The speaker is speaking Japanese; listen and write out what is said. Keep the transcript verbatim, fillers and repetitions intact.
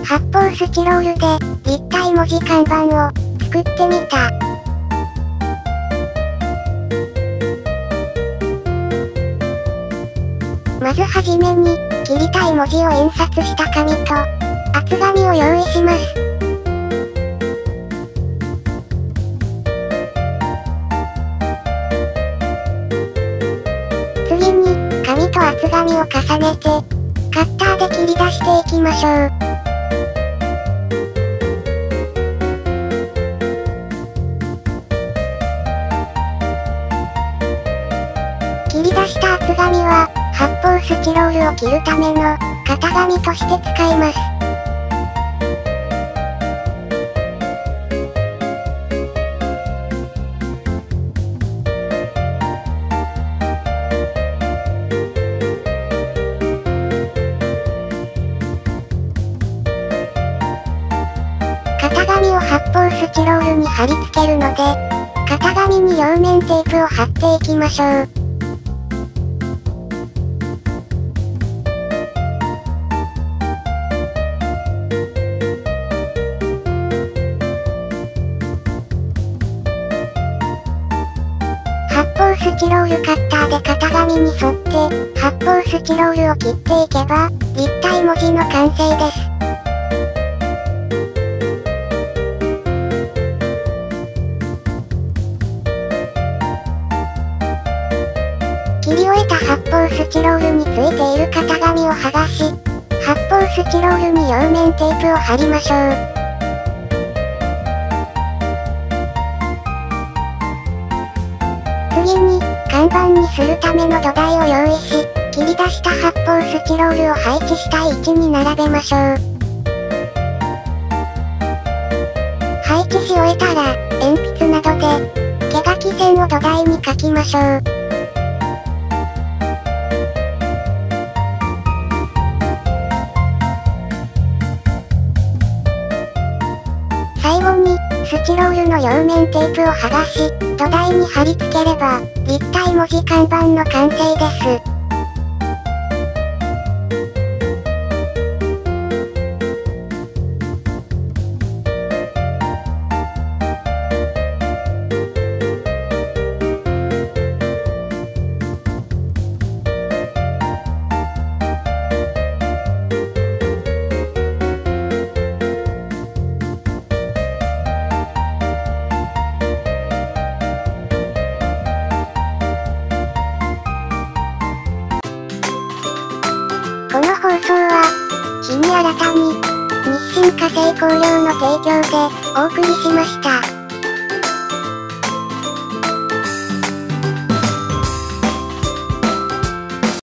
発泡スチロールで立体文字看板を作ってみた。まずはじめに切りたい文字を印刷した紙と厚紙を用意します。次に紙と厚紙を重ねてカッターで切り出していきましょう。切り出した厚紙は発泡スチロールを切るための型紙として使います。型紙を発泡スチロールに貼り付けるので、型紙に両面テープを貼っていきましょう。発泡スチロールカッターで型紙に沿って発泡スチロールを切っていけば立体文字の完成です。切り終えた発泡スチロールについている型紙を剥がし、発泡スチロールに両面テープを貼りましょう。次に、看板にするための土台を用意し、切り出した発泡スチロールを配置したい位置に並べましょう。配置し終えたら、鉛筆などで、毛書き線を土台に書きましょう。最後に、スチロールの両面テープを剥がし、土台に貼り付ければ、立体文字看板の完成です。この放送は、日に新たに、日清化成香料の提供でお送りしました。